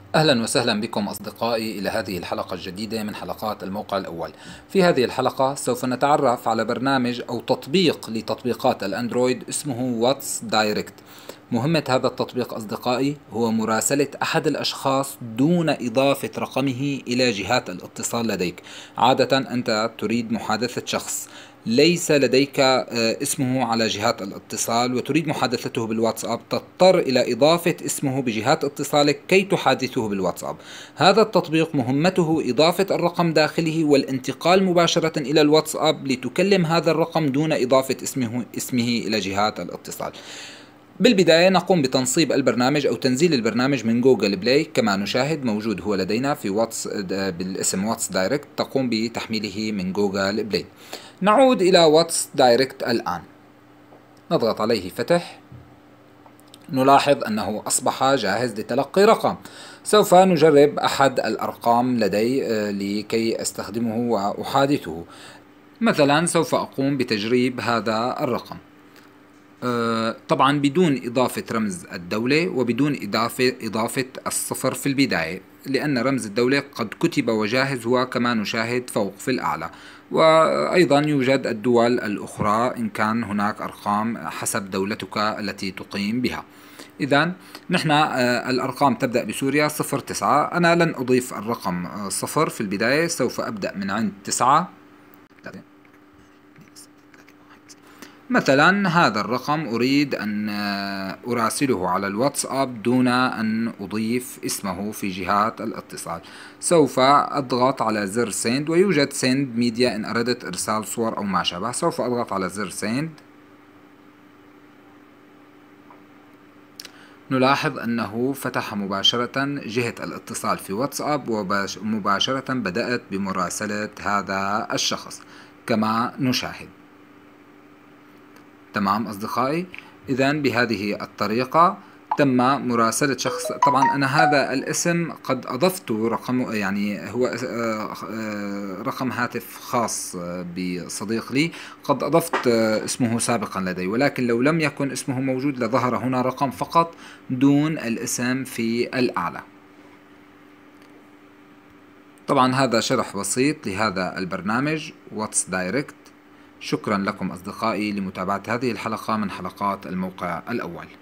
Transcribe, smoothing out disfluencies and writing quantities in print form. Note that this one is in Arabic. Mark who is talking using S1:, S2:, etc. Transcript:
S1: أهلا وسهلا بكم أصدقائي إلى هذه الحلقة الجديدة من حلقات الموقع الأول. في هذه الحلقة سوف نتعرف على برنامج أو تطبيق لتطبيقات الأندرويد اسمه واتس دايركت. مهمة هذا التطبيق أصدقائي هو مراسلة أحد الأشخاص دون إضافة رقمه إلى جهات الاتصال لديك. عادة أنت تريد محادثة شخص ليس لديك اسمه على جهات الاتصال وتريد محادثته بالواتساب، تضطر إلى إضافة اسمه بجهات اتصالك كي تحادثه بالواتساب. هذا التطبيق مهمته إضافة الرقم داخله والانتقال مباشرة إلى الواتساب لتكلم هذا الرقم دون إضافة اسمه إلى جهات الاتصال. بالبداية نقوم بتنصيب البرنامج أو تنزيل البرنامج من جوجل بلاي. كما نشاهد موجود هو لدينا في واتس بالاسم واتس دايركت، تقوم بتحميله من جوجل بلاي. نعود إلى واتس دايركت الآن، نضغط عليه فتح. نلاحظ أنه أصبح جاهز لتلقي رقم. سوف نجرب أحد الأرقام لدي لكي أستخدمه وأحادثه. مثلا سوف أقوم بتجريب هذا الرقم، طبعا بدون إضافة رمز الدولة وبدون إضافة الصفر في البداية، لأن رمز الدولة قد كتب وجاهز هو كما نشاهد فوق في الأعلى. وأيضا يوجد الدول الأخرى إن كان هناك أرقام حسب دولتك التي تقيم بها. إذا نحن الأرقام تبدأ بسوريا 09. أنا لن أضيف الرقم صفر في البداية، سوف أبدأ من عند 9. مثلا هذا الرقم أريد أن أراسله على الواتساب دون أن أضيف اسمه في جهات الاتصال. سوف أضغط على زر سند، ويوجد سند ميديا إن أردت إرسال صور أو ما شابه. سوف أضغط على زر سند. نلاحظ أنه فتح مباشرة جهة الاتصال في واتساب، ومباشرة بدأت بمراسلة هذا الشخص كما نشاهد. تمام أصدقائي، إذا بهذه الطريقة تم مراسلة شخص. طبعا أنا هذا الاسم قد أضفت رقم، يعني هو رقم هاتف خاص بصديق لي، قد أضفت اسمه سابقا لدي، ولكن لو لم يكن اسمه موجود لظهر هنا رقم فقط دون الاسم في الأعلى. طبعا هذا شرح بسيط لهذا البرنامج واتس دايركت. شكرا لكم أصدقائي لمتابعة هذه الحلقة من حلقات الموقع الأول.